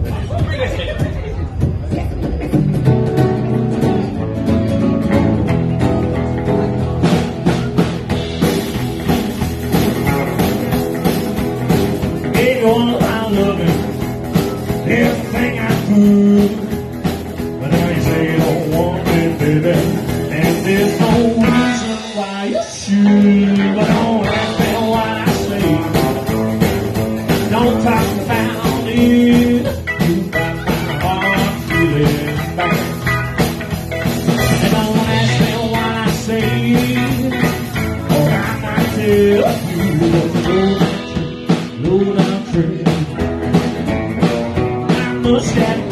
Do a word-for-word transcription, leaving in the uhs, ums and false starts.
Going around looking everything I could, but now you say you don't want me, baby, and there's no reason why you should. But don't ask me why I say, don't talk about it. You got my heart feeling bad. And don't ask me why I say, or I might tell you what the road, road I'm treading. I must have